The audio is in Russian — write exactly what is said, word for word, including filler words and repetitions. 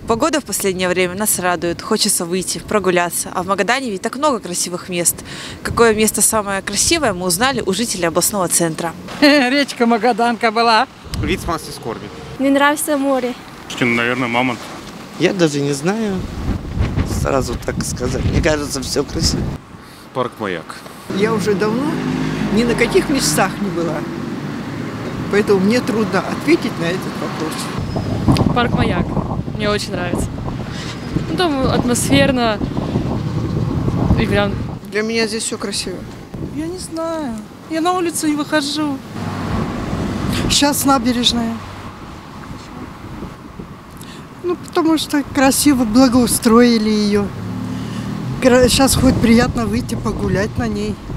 Погода в последнее время нас радует, хочется выйти, прогуляться. А в Магадане ведь так много красивых мест. Какое место самое красивое, мы узнали у жителей областного центра. Речка Магаданка была. Вид с массы скорби. Мне нравится море. Наверное, мамонт. Я даже не знаю, сразу так сказать. Мне кажется, все красиво. Парк Маяк. Я уже давно ни на каких местах не была. Поэтому мне трудно ответить на этот вопрос. Парк Маяк. Мне очень нравится. Ну, там атмосферно. И прям... Для меня здесь все красиво. Я не знаю. Я на улицу не выхожу. Сейчас набережная. Ну, потому что красиво благоустроили ее. Сейчас хоть приятно выйти погулять на ней.